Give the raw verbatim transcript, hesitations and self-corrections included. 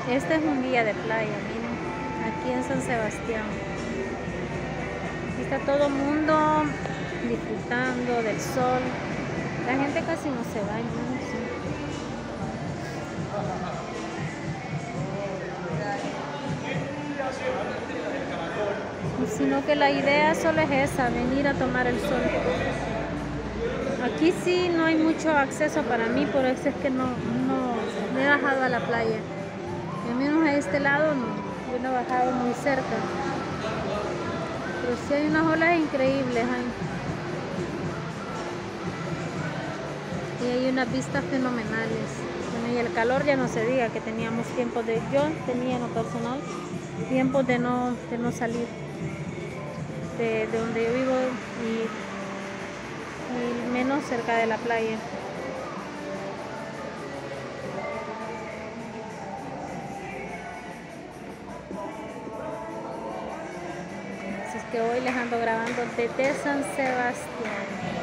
Este es un día de playa, miren, aquí en San Sebastián. Aquí está todo el mundo disfrutando del sol. La gente casi no se baña, ¿no? Sí. Sino que la idea solo es esa, venir a tomar el sol. Aquí sí no hay mucho acceso para mí, por eso es que no, no me he bajado a la playa. Al menos a este lado no, yo no he bajado muy cerca. Pero sí hay unas olas increíbles ahí. Y hay unas vistas fenomenales. Bueno, y el calor ya no se diga, que teníamos tiempo de, yo tenía en lo personal, tiempo de no, de no salir de, de donde yo vivo y, y menos cerca de la playa. Así es que hoy les ando grabando desde San Sebastián.